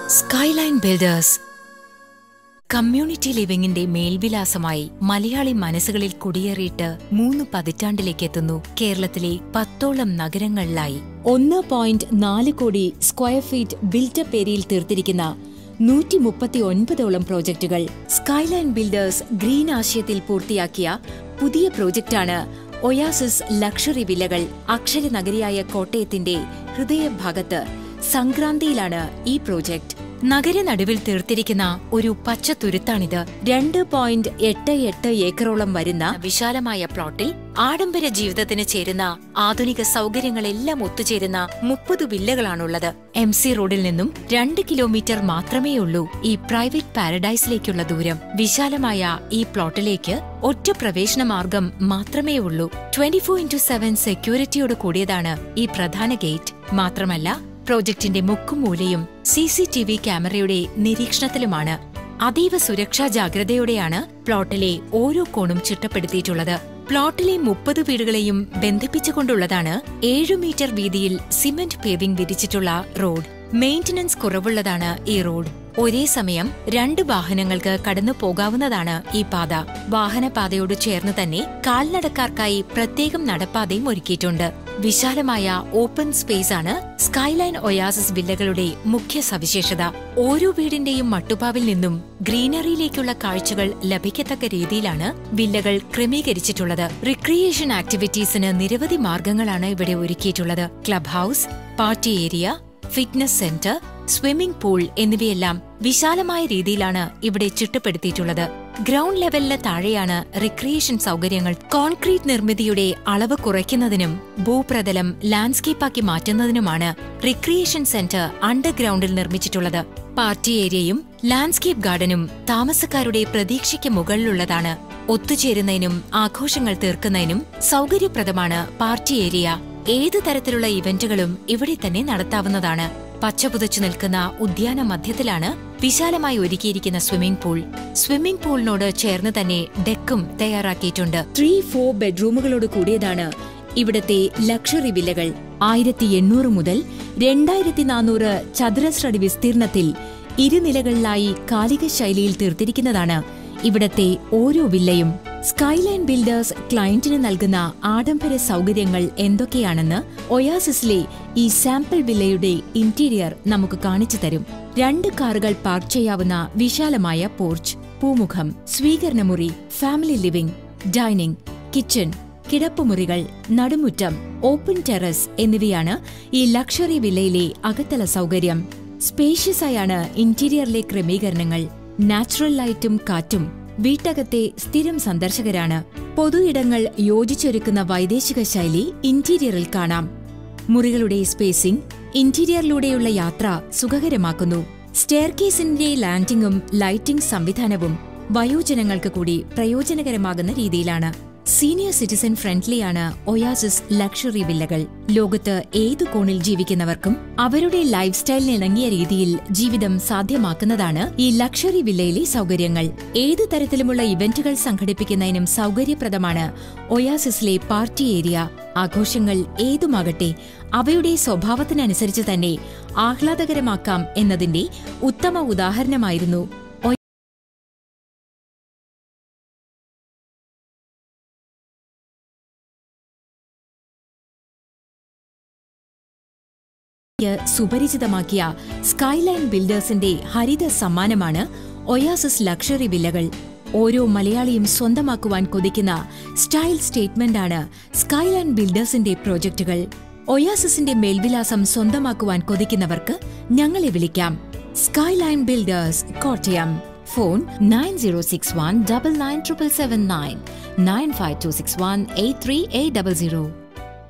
Skyline builders community ലിവിംഗിന്റെ മേൽവിലാസമായി മലയാളി മനസ്സുകളിൽ കുടിയേറിയിട്ട് 3 പതിറ്റാണ്ടിലേക്ക് എത്തുന്നു. കേരളത്തിലെ 10ഓളം നഗരങ്ങളിലായി 1.4 കോടി സ്ക്വയർ ഫീറ്റ് ബിൽറ്റപ്പ് ഏരിയയിൽ തീർത്തിരിക്കുന്ന 139ഓളം പ്രോജക്റ്റുകൾ. സ്കൈലൈൻ ബിൽഡേഴ്സ് ഗ്രീൻ ആശയത്തിൽ പൂർത്തിയാക്കിയ പുതിയ പ്രോജക്റ്റാണ് ഒയാസിസ് ലക്ഷറി വില്ലകൾ. അക്ഷരനഗരിയായ കോട്ടയത്തിന്റെ ഹൃദയഭാഗത്ത് സംക്രാന്തിയിലാണ് ഈ പ്രോജക്റ്റ്. നഗരനടുവിൽ തീർത്തിരിക്കുന്ന ഒരു പച്ച തുരുത്താണിത്. 2.88 ഏക്കറോളം വരുന്ന വിശാലമായ പ്ലോട്ടിൽ ആഡംബര ജീവിതത്തിന് ചേരുന്ന ആധുനിക സൗകര്യങ്ങളെല്ലാം ഒത്തുചേരുന്ന 30 വില്ലകളാണുള്ളത്. MC റോഡിൽ നിന്നും 2 കിലോമീറ്റർ മാത്രമേയുള്ളൂ ഈ പ്രൈവറ്റ് പാരഡൈസിലേക്കുള്ള ദൂരം. വിശാലമായ ഈ പ്ലോട്ടിലേക്ക് ഒറ്റ പ്രവേശന മാർഗം മാത്രമേ ഉള്ളൂ. 24/7 സെക്യൂരിറ്റിയോട് കൂടിയതാണ് ഈ പ്രധാന ഗേറ്റ്. മാത്രമല്ല, പ്രോജക്ടിന്റെ മുക്കും മൂലയും CCTV ക്യാമറയുടെ നിരീക്ഷണത്തിലുമാണ്. അതീവ സുരക്ഷാ ജാഗ്രതയോടെയാണ് പ്ലോട്ടിലെ ഓരോ കോണും ചിട്ടപ്പെടുത്തിയിട്ടുള്ളത്. പ്ലോട്ടിലെ 30 വീടുകളെയും ബന്ധിപ്പിച്ചുകൊണ്ടുള്ളതാണ് 7 മീറ്റർ വീതിയിൽ സിമന്റ് പേവിംഗ് വിരിച്ചിട്ടുള്ള റോഡ്. മെയിന്റനൻസ് കുറവുള്ളതാണ് ഈ റോഡ്. ഒരേ സമയം 2 വാഹനങ്ങൾക്ക് കടന്നു പോകാവുന്നതാണ് ഈ പാത. വാഹനപാതയോട് ചേർന്ന് തന്നെ കാൽനടക്കാർക്കായി പ്രത്യേകം നടപ്പാതയും ഒരുക്കിയിട്ടുണ്ട്. വിശാലമായ ഓപ്പൺ സ്പേസ് ആണ് സ്കൈലൈൻ ഒയാസിസ് വില്ലകളുടെ മുഖ്യ സവിശേഷത. ഓരോ വീടിന്റെയും മട്ടുപ്പാവിൽ നിന്നും ഗ്രീനറിയിലേക്കുള്ള കാഴ്ചകൾ ലഭിക്കത്തക്ക രീതിയിലാണ് വില്ലകൾ ക്രമീകരിച്ചിട്ടുള്ളത്. റിക്രിയേഷൻ ആക്ടിവിറ്റീസിന് നിരവധി മാർഗങ്ങളാണ് ഇവിടെ ഒരുക്കിയിട്ടുള്ളത്. Club house, party area, fitness centre, swimming pool എന്നിവയെല്ലാം വിശാലമായ രീതിയിലാണ് ഇവിടെ ചിട്ടപ്പെടുത്തിയിട്ടുള്ളത്. ഗ്രൗണ്ട് ലെവലിന് താഴെയാണ് റിക്രിയേഷൻ സൗകര്യങ്ങൾ. കോൺക്രീറ്റ് നിർമ്മിതിയുടെ അളവ് കുറയ്ക്കുന്നതിനും ഭൂപ്രതലം ലാൻഡ്സ്കേപ്പാക്കി മാറ്റുന്നതിനുമാണ് റിക്രിയേഷൻ സെന്റർ അണ്ടർഗ്രൗണ്ടിൽ നിർമ്മിച്ചിട്ടുള്ളത്. പാർട്ടി ഏരിയയും ലാൻഡ്സ്കേപ്പ് ഗാർഡനും താമസക്കാരുടെ പ്രതീക്ഷയ്ക്ക് മുകളിലുള്ളതാണ്. ഒത്തുചേരുന്നതിനും ആഘോഷങ്ങൾ തീർക്കുന്നതിനും സൗകര്യപ്രദമാണ് പാർട്ടി ഏരിയ. ഏത് തരത്തിലുള്ള ഇവന്റുകളും ഇവിടെ തന്നെ നടത്താവുന്നതാണ്. പച്ചപുതച്ചു നിൽക്കുന്ന ഉദ്യാന മധ്യത്തിലാണ് വിശാലമായി ഒരുക്കിയിരിക്കുന്ന സ്വിമ്മിംഗ് പൂൾ. സ്വിമ്മിംഗ് പൂളിനോട് ചേർന്ന് തന്നെ ഡെക്കും തയ്യാറാക്കിയിട്ടുണ്ട്. 3-4 ബെഡ്റൂമുകളോട് കൂടിയതാണ് ഇവിടത്തെ ലക്ഷറി വില്ലകൾ. 1800 മുതൽ 2400 ചതുരശ്രടി വിസ്തീർണത്തിൽ ഇരുനിലകളിലായി കാലിക ശൈലിയിൽ തീർത്തിരിക്കുന്നതാണ് ഇവിടത്തെ ഓരോ വില്ലയും. സ്കൈലൈൻ ബിൽഡേഴ്സ് ക്ലയന്റിന് നൽകുന്ന ആഡംബര സൗകര്യങ്ങൾ എന്തൊക്കെയാണെന്ന് ഒയാസിസിലെ ഈ സാമ്പിൾ വില്ലയുടെ ഇന്റീരിയർ നമുക്ക് കാണിച്ചു തരും. 2 കാറുകൾ പാർക്ക് ചെയ്യാവുന്ന വിശാലമായ പോർച്ച്, പൂമുഖം, സ്വീകരണമുറി, ഫാമിലി ലിവിംഗ്, ഡൈനിംഗ്, കിച്ചൺ, കിടപ്പുമുറികൾ, നടുമുറ്റം, ഓപ്പൺ ടെറസ് എന്നിവയാണ് ഈ ലക്ഷറി വില്ലയിലെ അകത്തള സൗകര്യം. സ്പേഷ്യസ് ആയാണ് ഇന്റീരിയറിലെ ക്രമീകരണങ്ങൾ. നാച്ചുറൽ ലൈറ്റും കാറ്റും വീട്ടകത്തെ സ്ഥിരം സന്ദർശകരാണ്. പൊതു ഇടങ്ങൾ യോജിച്ചൊരുക്കുന്ന വൈദേശിക ശൈലി ഇന്റീരിയറിൽ കാണാം. മുറികളുടെ സ്പേസിംഗ് ഇന്റീരിയറിലൂടെയുള്ള യാത്ര സുഖകരമാക്കുന്നു. സ്റ്റെയർകേസിന്റെ ലാൻഡിംഗും ലൈറ്റിംഗ് സംവിധാനവും വയോജനങ്ങൾക്ക് കൂടി പ്രയോജനകരമാകുന്ന രീതിയിലാണ്. സീനിയർ സിറ്റിസൺ ഫ്രണ്ട്ലിയാണ് ഒയാസിസ് ലക്ഷറി വില്ലകൾ. ലോകത്ത് ഏതു കോണിൽ ജീവിക്കുന്നവർക്കും അവരുടെ ലൈഫ് സ്റ്റൈലിന് ഇണങ്ങിയ രീതിയിൽ ജീവിതം സാധ്യമാക്കുന്നതാണ് ഈ ലക്ഷറി വില്ലയിലെ സൗകര്യങ്ങൾ. ഏതു തരത്തിലുമുള്ള ഇവന്റുകൾ സംഘടിപ്പിക്കുന്നതിനും സൗകര്യപ്രദമാണ് ഒയാസിസിലെ പാർട്ടി ഏരിയ. ആഘോഷങ്ങൾ ഏതുമാകട്ടെ അവയുടെ സ്വഭാവത്തിനനുസരിച്ച് തന്നെ ആഹ്ലാദകരമാക്കാം എന്നതിന്റെ ഉത്തമ ഉദാഹരണമായിരുന്നു സുപരിചിതമാക്കിയ സ്കൈലൈൻ ബിൽഡേഴ്സിന്റെ ഹരിത സമ്മാനമാണ് ഒയാസിസ് ലക്ഷറി വില്ലകൾ. ഓരോ മലയാളിയും സ്വന്തമാക്കുവാൻ കൊതിക്കുന്ന സ്റ്റൈൽ സ്റ്റേറ്റ്മെന്റാണ് സ്കൈലൈൻ ബിൽഡേഴ്സിന്റെ പ്രോജക്റ്റുകൾ. ഒയാസിസിന്റെ മേൽവിലാസം സ്വന്തമാക്കുവാൻ കൊതിക്കുന്നവർക്ക് ഞങ്ങളെ വിളിക്കാം. Skyline builders, Kottayam. ഫോൺ 9061 997779 95261 83800.